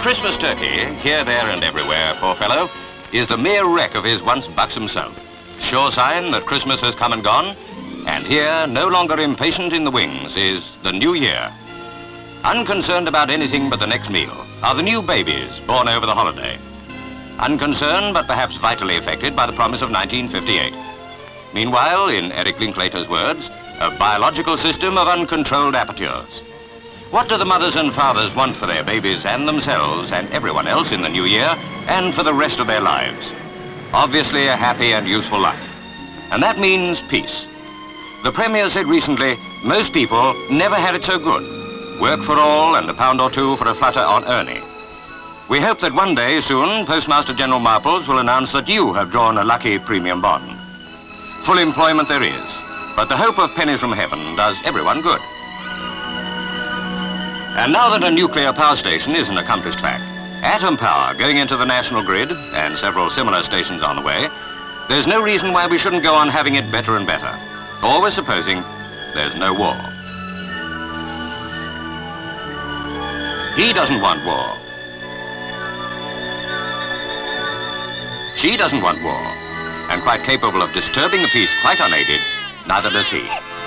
Christmas turkey, here, there and everywhere, poor fellow, is the mere wreck of his once buxom self. Sure sign that Christmas has come and gone, and here, no longer impatient in the wings, is the new year. Unconcerned about anything but the next meal are the new babies born over the holiday. Unconcerned, but perhaps vitally affected by the promise of 1958. Meanwhile, in Eric Linklater's words, a biological system of uncontrolled apertures. What do the mothers and fathers want for their babies and themselves and everyone else in the new year and for the rest of their lives? Obviously a happy and useful life. And that means peace. The Premier said recently, most people never had it so good. Work for all and a pound or two for a flutter on Ernie. We hope that one day soon, Postmaster General Marples will announce that you have drawn a lucky premium bond. Full employment there is, but the hope of pennies from heaven does everyone good. And now that a nuclear power station is an accomplished fact, atom power going into the national grid and several similar stations on the way, there's no reason why we shouldn't go on having it better and better. Always supposing there's no war. He doesn't want war. She doesn't want war, and quite capable of disturbing the peace quite unaided, neither does he.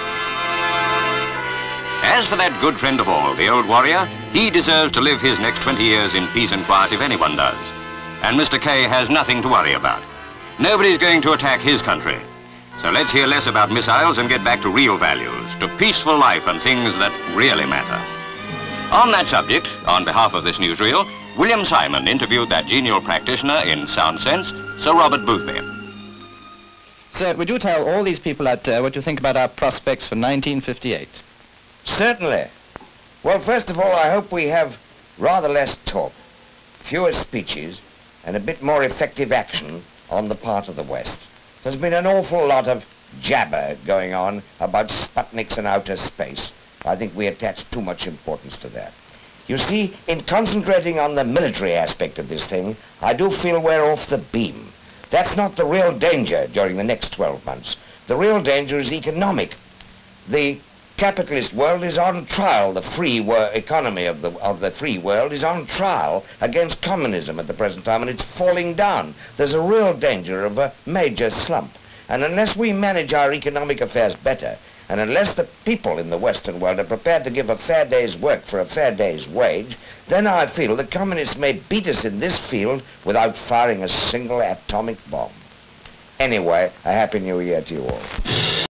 As for that good friend of all, the old warrior, he deserves to live his next 20 years in peace and quiet if anyone does. And Mr. K has nothing to worry about. Nobody's going to attack his country. So let's hear less about missiles and get back to real values, to peaceful life and things that really matter. On that subject, on behalf of this newsreel, William Simon interviewed that genial practitioner in sound sense, Sir Robert Boothby. Sir, would you tell all these people out there what you think about our prospects for 1958? Certainly. Well, first of all, I hope we have rather less talk, fewer speeches, and a bit more effective action on the part of the West. There's been an awful lot of jabber going on about Sputniks and outer space. I think we attach too much importance to that. You see, in concentrating on the military aspect of this thing, I do feel we're off the beam. That's not the real danger during the next 12 months. The real danger is economic. The capitalist world is on trial. The free economy of the free world is on trial against communism at the present time, and it's falling down. There's a real danger of a major slump. And unless we manage our economic affairs better, and unless the people in the Western world are prepared to give a fair day's work for a fair day's wage, then I feel the communists may beat us in this field without firing a single atomic bomb. Anyway, a Happy New Year to you all.